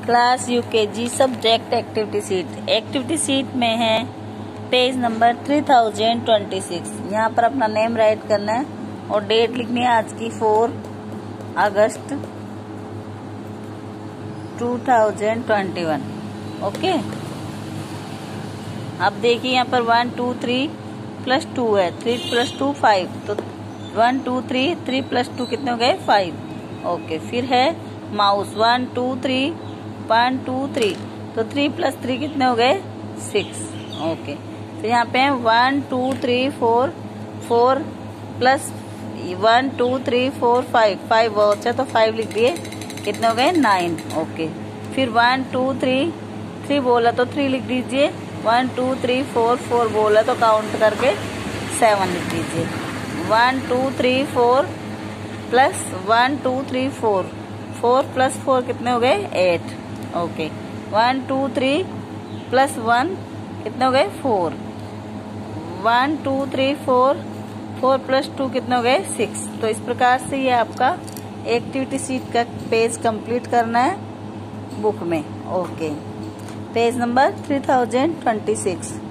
Class UKG subject activity sheet. Activity sheet में है page number 3026। यहाँ पर अपना नेम राइट करना है और डेट लिखनी है आज की 4 अगस्त 2021। ओके, अब देखिए यहाँ पर 1 2 3 प्लस 2 है, 3 प्लस 2 5, तो 1 2 3 3 प्लस 2 कितने हो गए 5। ओके, फिर है माउस 1 2 3 1 2 3, तो 3 प्लस 3 कितने हो गए 6। ओके, तो यहाँ पे 1 2 3 4 4 प्लस 1 2 3 4 5 5 बहुत अच्छा, तो 5 लिख दिए, कितने हो गए 9। ओके, फिर 1 2 3 3 बोला तो 3 लिख दीजिए, 1 2 3 4 4 बोला तो काउंट करके 7 लिख दीजिए। 1 2 3 4 प्लस 1 2 3 4 4 प्लस 4 कितने हो गए 8। ओके, 1 2 3 प्लस 1 कितने हो गए 4। 1 2 3 4 4 प्लस 2 कितने हो गए 6। तो इस प्रकार से ये आपका एक्टिविटी सीट का पेज कंप्लीट करना है बुक में। Okay, page number 3026।